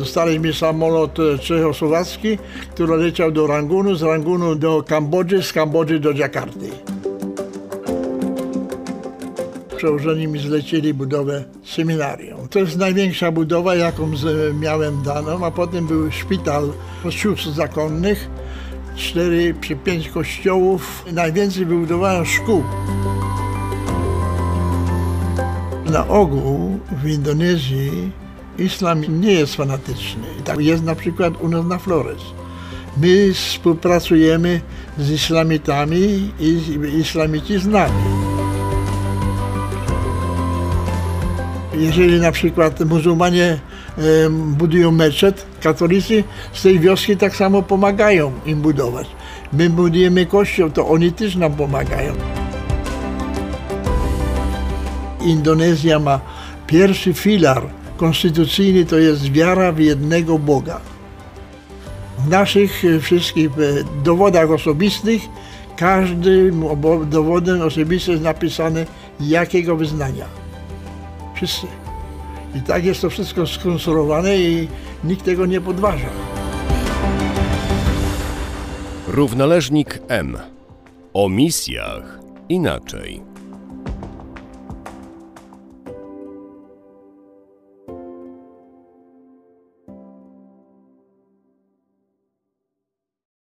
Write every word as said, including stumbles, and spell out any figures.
Dostaliśmy samolot czechosłowacki, który leciał do Rangunu, z Rangunu do Kambodży, z Kambodży do Dżakarty. Przełożeni mi zlecili budowę seminarium. To jest największa budowa, jaką z, miałem daną, a potem był szpital sióstr zakonnych, cztery czy pięć kościołów. Najwięcej wybudowałem szkół. Na ogół w Indonezji islam nie jest fanatyczny. Tak jest na przykład u nas na Flores. My współpracujemy z islamitami i islamici z nami. Jeżeli na przykład muzułmanie budują meczet, katolicy z tej wioski tak samo pomagają im budować. My budujemy kościół, to oni też nam pomagają. Indonezja ma pierwszy filar konstytucyjny, to jest wiara w jednego Boga. W naszych wszystkich dowodach osobistych każdym dowodem osobistym jest napisane, jakiego wyznania. Wszyscy. I tak jest to wszystko skonstruowane i nikt tego nie podważa. Równoleżnik M. O misjach inaczej.